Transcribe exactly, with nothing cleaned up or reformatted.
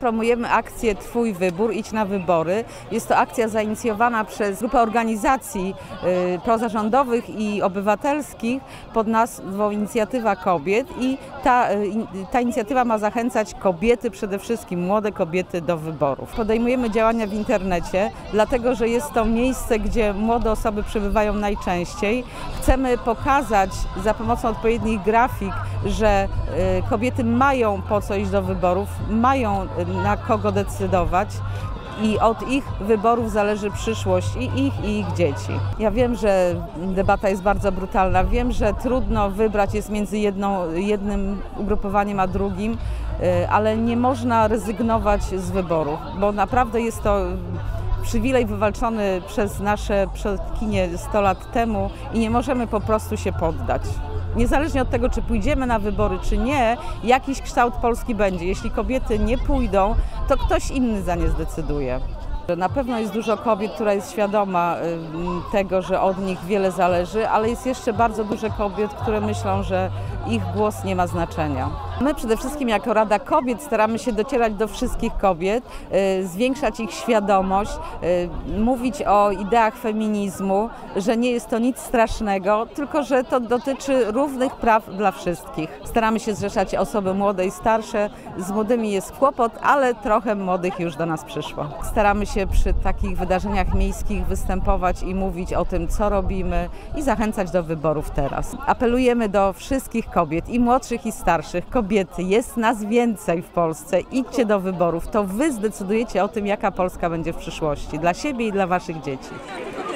promujemy akcję Twój wybór, idź na wybory. Jest to akcja zainicjowana przez grupę organizacji y, prozarządowych i obywatelskich pod nazwą Inicjatywa Kobiet i ta, y, ta inicjatywa ma zachęcać kobiety, przede wszystkim młode kobiety, do wyborów. Podejmujemy działania w internecie, dlatego że jest to miejsce, gdzie młode osoby przebywają najczęściej. Chcemy pokazać za pomocą odpowiednich grafik, że y, kobiety mają po co iść do wyborów, mają na kogo decydować i od ich wyborów zależy przyszłość i ich, i ich dzieci. Ja wiem, że debata jest bardzo brutalna, wiem, że trudno wybrać jest między jedną, jednym ugrupowaniem a drugim, ale nie można rezygnować z wyborów, bo naprawdę jest to przywilej wywalczony przez nasze przodkinie sto lat temu i nie możemy po prostu się poddać. Niezależnie od tego, czy pójdziemy na wybory, czy nie, jakiś kształt Polski będzie. Jeśli kobiety nie pójdą, to ktoś inny za nie zdecyduje. Na pewno jest dużo kobiet, która jest świadoma tego, że od nich wiele zależy, ale jest jeszcze bardzo dużo kobiet, które myślą, że ich głos nie ma znaczenia. My przede wszystkim jako Rada Kobiet staramy się docierać do wszystkich kobiet, zwiększać ich świadomość, mówić o ideach feminizmu, że nie jest to nic strasznego, tylko że to dotyczy równych praw dla wszystkich. Staramy się zrzeszać osoby młode i starsze. Z młodymi jest kłopot, ale trochę młodych już do nas przyszło. Staramy się przy takich wydarzeniach miejskich występować i mówić o tym, co robimy i zachęcać do wyborów teraz. Apelujemy do wszystkich kobiet, i młodszych, i starszych. Kobiety, jest nas więcej w Polsce. Idźcie do wyborów. To wy zdecydujecie o tym, jaka Polska będzie w przyszłości. Dla siebie i dla waszych dzieci.